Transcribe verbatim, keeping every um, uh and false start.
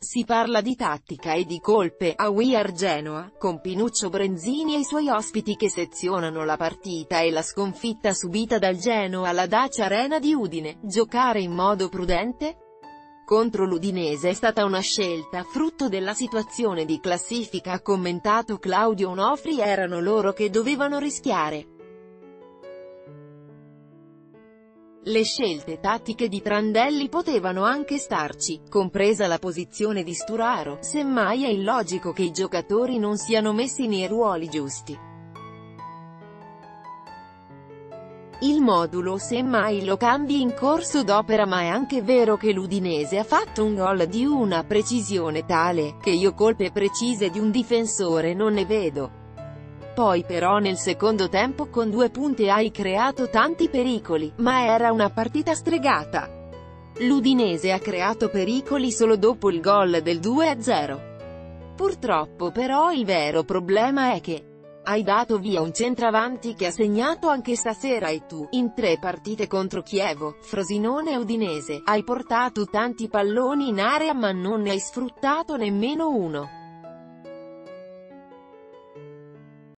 si parla di tattica e di colpe, a We Are Genoa, con Pinuccio Brenzini e i suoi ospiti che sezionano la partita e la sconfitta subita dal Genoa alla Dacia Arena di Udine. Giocare in modo prudente contro l'Udinese è stata una scelta frutto della situazione di classifica, ha commentato Claudio Onofri. Erano loro che dovevano rischiare. Le scelte tattiche di Prandelli potevano anche starci, compresa la posizione di Sturaro, semmai è illogico che i giocatori non siano messi nei ruoli giusti. Il modulo semmai lo cambi in corso d'opera, ma è anche vero che l'Udinese ha fatto un gol di una precisione tale, che io colpe precise di un difensore non ne vedo. Poi però nel secondo tempo con due punte hai creato tanti pericoli, ma era una partita stregata. L'Udinese ha creato pericoli solo dopo il gol del due a zero. Purtroppo però il vero problema è che hai dato via un centravanti che ha segnato anche stasera e tu, in tre partite contro Chievo, Frosinone e Udinese, hai portato tanti palloni in area ma non ne hai sfruttato nemmeno uno.